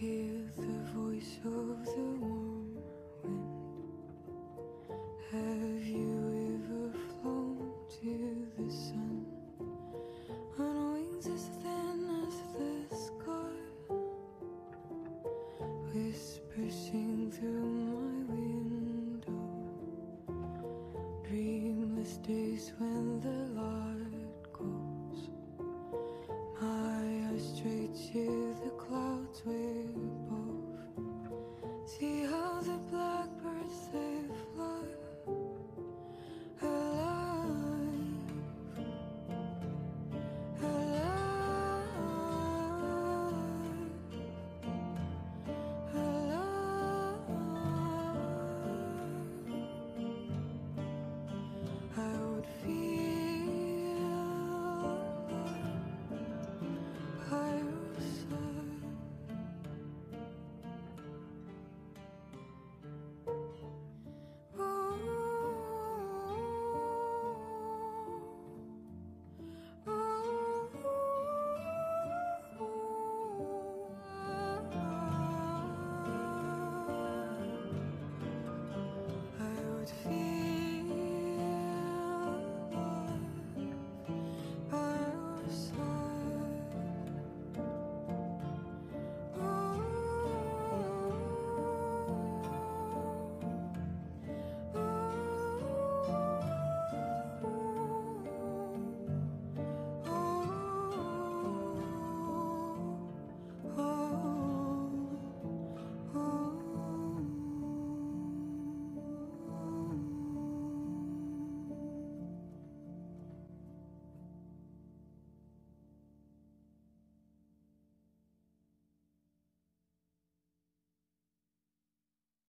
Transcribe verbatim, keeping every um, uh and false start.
hear the voice of the warm wind. Have you ever flown to the sun on wings as thin as the sky? Whisper sing through my window, dreamless days when the light goes. My eyes straight to